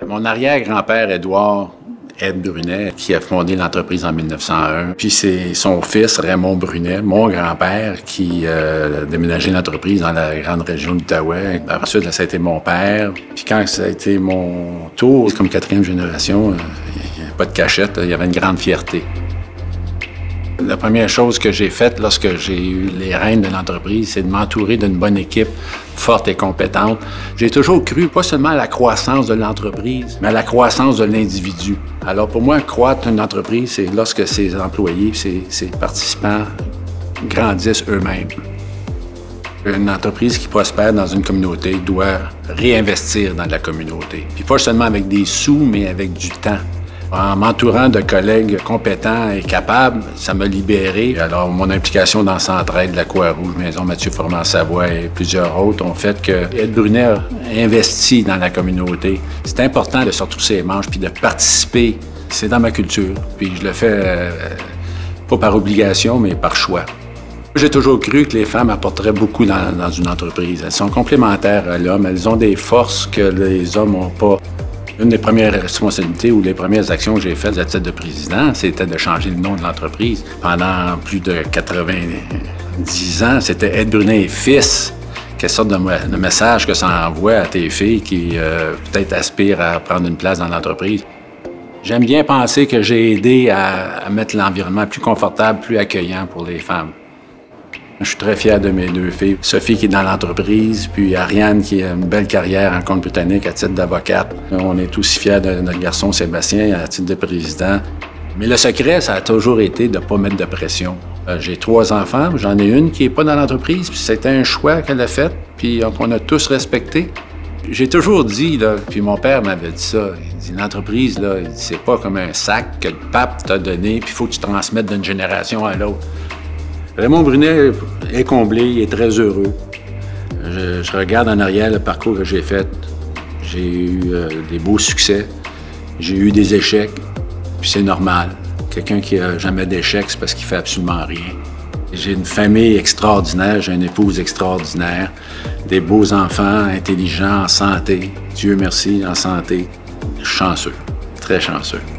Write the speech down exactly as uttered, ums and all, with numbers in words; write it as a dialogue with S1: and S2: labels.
S1: Mon arrière-grand-père, Édouard Ed Brunet, qui a fondé l'entreprise en mille neuf cent un. Puis c'est son fils, Raymond Brunet, mon grand-père, qui euh, a déménagé l'entreprise dans la grande région de l'Outaouais. Ensuite, ça a été mon père. Puis quand ça a été mon tour, comme quatrième génération, il n'y a pas de cachette, il y avait une grande fierté. La première chose que j'ai faite lorsque j'ai eu les rênes de l'entreprise, c'est de m'entourer d'une bonne équipe forte et compétente. J'ai toujours cru pas seulement à la croissance de l'entreprise, mais à la croissance de l'individu. Alors pour moi, croître une entreprise, c'est lorsque ses employés, ses, ses participants grandissent eux-mêmes. Une entreprise qui prospère dans une communauté doit réinvestir dans la communauté. Puis pas seulement avec des sous, mais avec du temps. En m'entourant de collègues compétents et capables, ça m'a libéré. Alors, mon implication dans Centraide, la Croix-Rouge, Maison Mathieu Formand-Savoie et plusieurs autres ont fait que Ed Brunet a investi dans la communauté. C'est important de se retrousser les manches puis de participer. C'est dans ma culture. Puis je le fais euh, pas par obligation, mais par choix. J'ai toujours cru que les femmes apporteraient beaucoup dans, dans une entreprise. Elles sont complémentaires à l'homme. Elles ont des forces que les hommes n'ont pas. Une des premières responsabilités ou les premières actions que j'ai faites à titre de président, c'était de changer le nom de l'entreprise. Pendant plus de quatre-vingt-dix ans, c'était Ed Brunet et Fils. Quelle sorte de, de message que ça envoie à tes filles qui euh, peut-être aspirent à prendre une place dans l'entreprise. J'aime bien penser que j'ai aidé à, à mettre l'environnement plus confortable, plus accueillant pour les femmes. Je suis très fier de mes deux filles. Sophie qui est dans l'entreprise, puis Ariane qui a une belle carrière en compte britannique à titre d'avocate. On est aussi fiers de notre garçon Sébastien à titre de président. Mais le secret, ça a toujours été de ne pas mettre de pression. J'ai trois enfants, j'en ai une qui n'est pas dans l'entreprise, puis c'était un choix qu'elle a fait, puis qu'on a tous respecté. J'ai toujours dit, là, puis mon père m'avait dit ça, il dit l'entreprise, là, c'est pas comme un sac que le pape t'a donné, puis il faut que tu transmettes d'une génération à l'autre. Raymond Brunet est comblé, il est très heureux. Je, je regarde en arrière le parcours que j'ai fait. J'ai eu euh, des beaux succès, j'ai eu des échecs, puis c'est normal. Quelqu'un qui n'a jamais d'échecs, c'est parce qu'il fait absolument rien. J'ai une famille extraordinaire, j'ai une épouse extraordinaire, des beaux enfants, intelligents, en santé. Dieu merci, en santé. Chanceux, très chanceux.